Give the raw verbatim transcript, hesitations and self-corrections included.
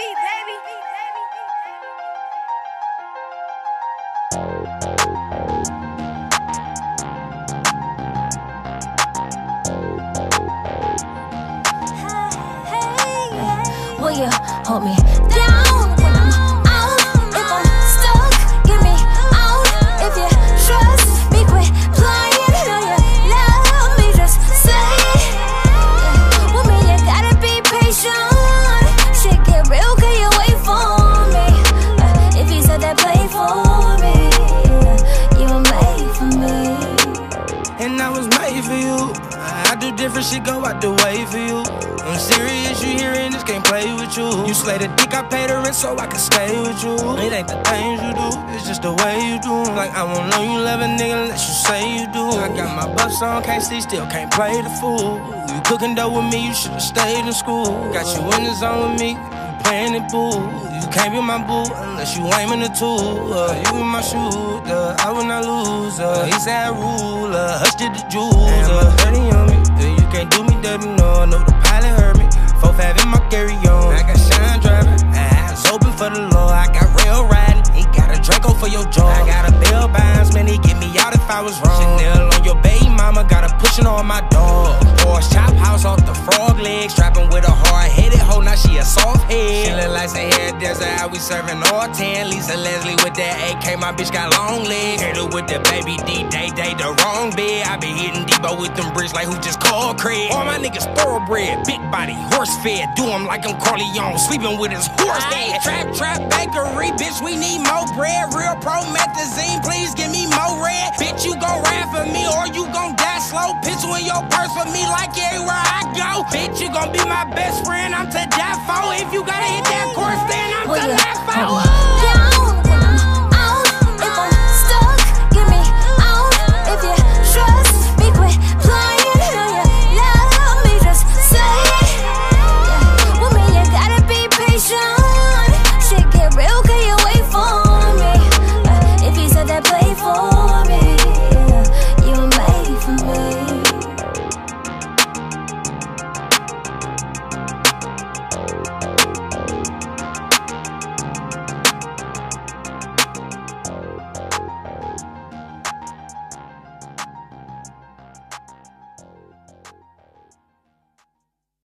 Will you hold me down when I'm out? If I'm stuck, get me out. If you trust me, quit playing. Know you love me, just say it. With me, you gotta be patient. Shit get real, can you wait for me? Uh, if you said that play for me, you were made for me. And I was made for you. I do different shit, go out the way for you. I'm serious, you hearing this, can't play with you. You slay the dick, I pay the rent so I can stay with you. It ain't the things you do, it's just the way you do. Like I won't know you love a nigga unless you say you do. I got my buffs on, can't see, still can't play the fool. You cooking dough with me, you should've stayed in school. Got you in the zone with me, you playing it boo. You can't be my boo unless you aiming the tool. Uh, you in my shooter, I will not lose. Uh, he said ruler, hush to the jewels. Uh, dirty on me, uh, you can't do me dirty, no. I know the pilot heard me. four five in my carry-on. I got shine driving, eyes open for the law. I got rail riding, he got a Draco for your jaw. I got a bill binds, man, he get me out if I was wrong. Chanel on your baby mama, got her pushing on my dog. Porsche chop house off the frog legs, strapping with a hard-headed hoe, now she a soft head. She look like some hair desert, how we serving all ten. Lisa Leslie with that A K, my bitch got long legs. Hit her with the baby D, day, day, the wrong bed. I be hitting Debo with them bricks like who just called Craig. All my niggas thoroughbred, big body, horse fed. Do him like I'm Corleone, sleeping with his horse head. Trap, trap, bakery, bitch, we need more bread. Real promethazine, please give me more red. Bitch, you gon' ride for me or you gon' die slow. Pistol in your purse for me like everywhere I go. Bitch, you gon' be my best friend, I'm to die for. If you gotta hit that